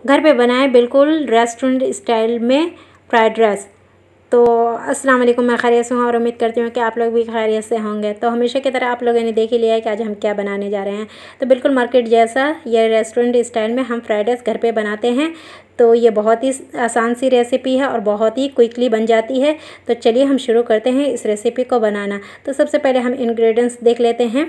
घर पे बनाएं बिल्कुल रेस्टोरेंट स्टाइल में फ्राइड राइस। तो अस्सलाम वालेकुम, मैं खैरियत से हूँ और उम्मीद करती हूँ कि आप लोग भी खैरियत से होंगे। तो हमेशा की तरह आप लोगों ने देख ही लिया है कि आज हम क्या बनाने जा रहे हैं। तो बिल्कुल मार्केट जैसा ये रेस्टोरेंट स्टाइल में हम फ्राइड राइस घर पे बनाते हैं। तो ये बहुत ही आसान सी रेसिपी है और बहुत ही क्विकली बन जाती है। तो चलिए हम शुरू करते हैं इस रेसिपी को बनाना। तो सबसे पहले हम इंग्रेडिएंट्स देख लेते हैं।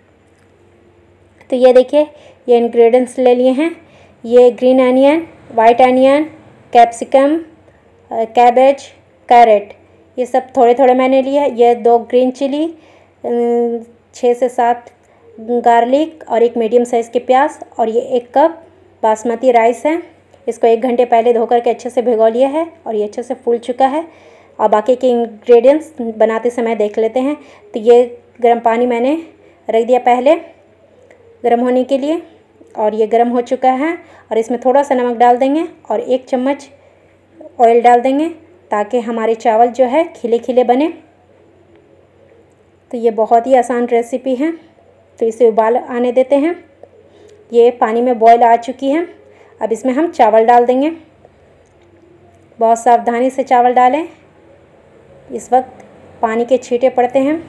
तो ये देखिए, ये इंग्रेडिएंट्स ले लिए हैं। ये green onion, white onion, capsicum, cabbage, carrot, ये सब थोड़े थोड़े मैंने लिया है। ये 2 ग्रीन चिली, 6 से 7 गार्लिक और 1 मीडियम साइज़ के प्याज और ये 1 कप बासमती राइस है। इसको 1 घंटे पहले धो करके अच्छे से भिगो लिया है और ये अच्छे से फूल चुका है। और बाकी के इंग्रेडिएंट्स बनाते समय देख लेते हैं। तो ये गर्म पानी मैंने रख दिया पहले गर्म होने के लिए और ये गर्म हो चुका है। और इसमें थोड़ा सा नमक डाल देंगे और 1 चम्मच ऑयल डाल देंगे ताकि हमारे चावल जो है खिले खिले बने। तो ये बहुत ही आसान रेसिपी है। तो इसे उबाल आने देते हैं। ये पानी में बॉयल आ चुकी है। अब इसमें हम चावल डाल देंगे। बहुत सावधानी से चावल डालें, इस वक्त पानी के छींटे पड़ते हैं।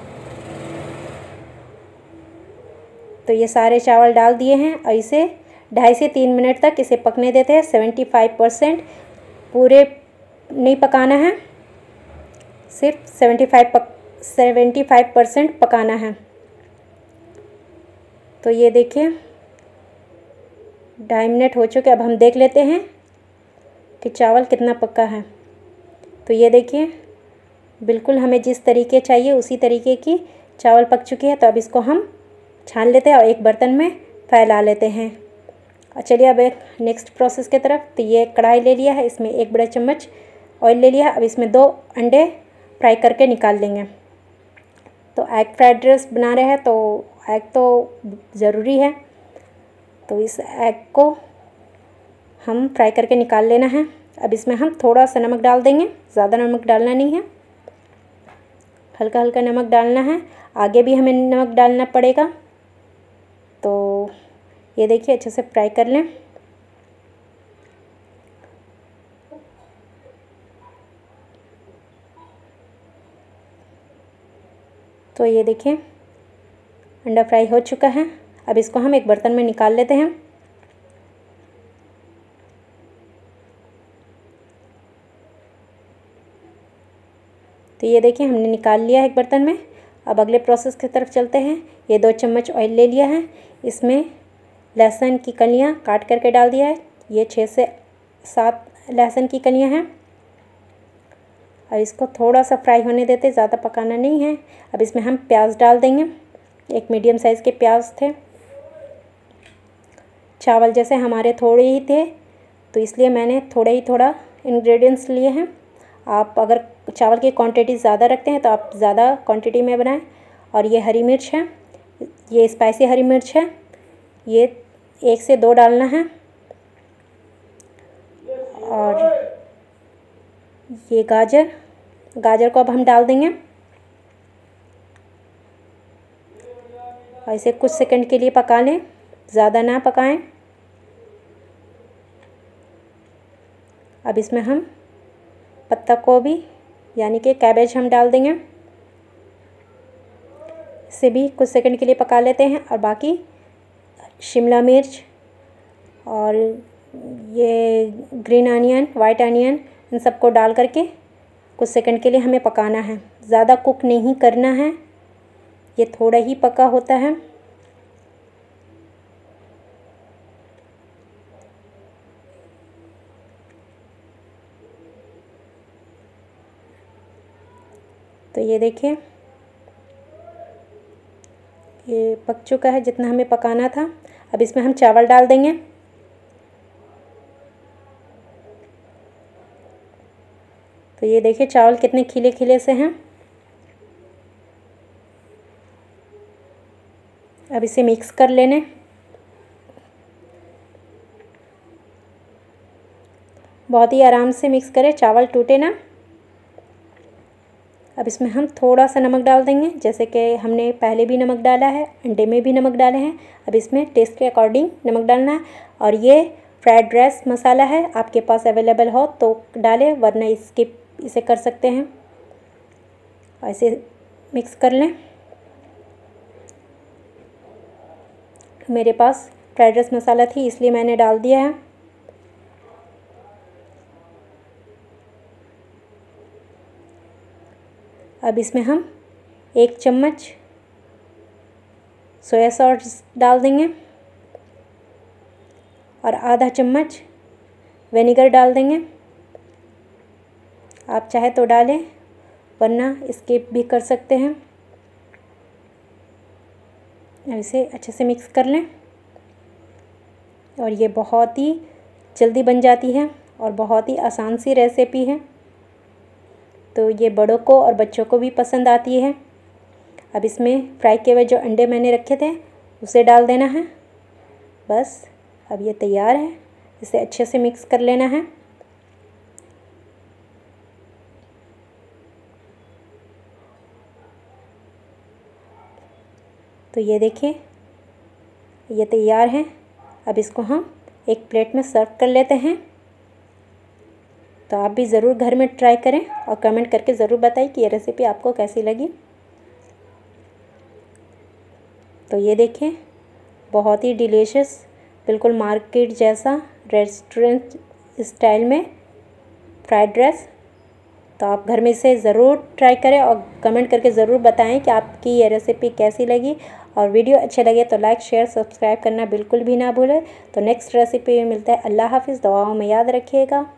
तो ये सारे चावल डाल दिए हैं और इसे 2.5 से 3 मिनट तक इसे पकने देते हैं। 75% पूरे नहीं पकाना है, सिर्फ 75% पकाना है। तो ये देखिए 2.5 मिनट हो चुके। अब हम देख लेते हैं कि चावल कितना पका है। तो ये देखिए बिल्कुल हमें जिस तरीके चाहिए उसी तरीके की चावल पक चुकी है। तो अब इसको हम छान लेते हैं और एक बर्तन में फैला लेते हैं। और चलिए अब एक नेक्स्ट प्रोसेस की तरफ। तो ये कढ़ाई ले लिया है, इसमें 1 बड़ा चम्मच ऑयल ले लिया है। अब इसमें 2 अंडे फ्राई करके निकाल लेंगे। तो एग फ्राइड राइस बना रहे हैं तो एग तो ज़रूरी है। तो इस एग को हम फ्राई करके निकाल लेना है। अब इसमें हम थोड़ा सा नमक डाल देंगे, ज़्यादा नमक डालना नहीं है, हल्का हल्का नमक डालना है। आगे भी हमें नमक डालना पड़ेगा। तो ये देखिए अच्छे से फ्राई कर लें। तो ये देखिए अंडा फ्राई हो चुका है। अब इसको हम एक बर्तन में निकाल लेते हैं। तो ये देखिए हमने निकाल लिया है एक बर्तन में। अब अगले प्रोसेस की तरफ चलते हैं। ये 2 चम्मच ऑयल ले लिया है, इसमें लहसुन की कलियां काट करके डाल दिया है। ये 6 से 7 लहसुन की कलियां हैं। और इसको थोड़ा सा फ्राई होने देते, ज़्यादा पकाना नहीं है। अब इसमें हम प्याज डाल देंगे। 1 मीडियम साइज़ के प्याज थे। चावल जैसे हमारे थोड़े ही थे तो इसलिए मैंने थोड़ा इंग्रेडिएंट्स लिए हैं। आप अगर चावल की क्वांटिटी ज़्यादा रखते हैं तो आप ज़्यादा क्वांटिटी में बनाएं। और ये हरी मिर्च है, ये स्पाइसी हरी मिर्च है, ये 1 से 2 डालना है। और ये गाजर को अब हम डाल देंगे और इसे कुछ सेकंड के लिए पका लें, ज़्यादा ना पकाएं। अब इसमें हम पत्ता गोभी यानी कि कैबेज हम डाल देंगे। इसे भी कुछ सेकंड के लिए पका लेते हैं। और बाकी शिमला मिर्च और ये ग्रीन अनियन, वाइट अनियन, इन सबको डाल करके कुछ सेकंड के लिए हमें पकाना है। ज़्यादा कुक नहीं करना है, ये थोड़ा ही पका होता है। तो ये देखिए ये पक चुका है जितना हमें पकाना था। अब इसमें हम चावल डाल देंगे। तो ये देखिए चावल कितने खिले खिले से हैं। अब इसे मिक्स कर लेने। बहुत ही आराम से मिक्स करें, चावल टूटे ना। अब इसमें हम थोड़ा सा नमक डाल देंगे, जैसे कि हमने पहले भी नमक डाला है, अंडे में भी नमक डाले हैं। अब इसमें टेस्ट के अकॉर्डिंग नमक डालना है। और ये फ्राइड राइस मसाला है, आपके पास अवेलेबल हो तो डालें, वरना इसे कर सकते हैं। ऐसे मिक्स कर लें। मेरे पास फ्राइड राइस मसाला थी इसलिए मैंने डाल दिया है। अब इसमें हम 1 चम्मच सोया सॉस डाल देंगे और आधा चम्मच विनेगर डाल देंगे। आप चाहे तो डालें, वरना स्किप भी कर सकते हैं। अब इसे अच्छे से मिक्स कर लें और ये बहुत ही जल्दी बन जाती है और बहुत ही आसान सी रेसिपी है, तो ये बड़ों को और बच्चों को भी पसंद आती है। अब इसमें फ्राई किए हुए जो अंडे मैंने रखे थे उसे डाल देना है। बस अब ये तैयार है, इसे अच्छे से मिक्स कर लेना है। तो ये देखिए ये तैयार है। अब इसको हम एक प्लेट में सर्व कर लेते हैं। तो आप भी ज़रूर घर में ट्राई करें और कमेंट करके ज़रूर बताइए कि ये रेसिपी आपको कैसी लगी। तो ये देखें बहुत ही डिलीशियस, बिल्कुल मार्केट जैसा रेस्टोरेंट स्टाइल में फ्राइड राइस। तो आप घर में इसे ज़रूर ट्राई करें और कमेंट करके ज़रूर बताएं कि आपकी ये रेसिपी कैसी लगी। और वीडियो अच्छे लगे तो लाइक शेयर सब्सक्राइब करना बिल्कुल भी ना भूलें। तो नेक्स्ट रेसिपी में मिलता है। अल्लाह हाफिज़। दुआओं में याद रखिएगा।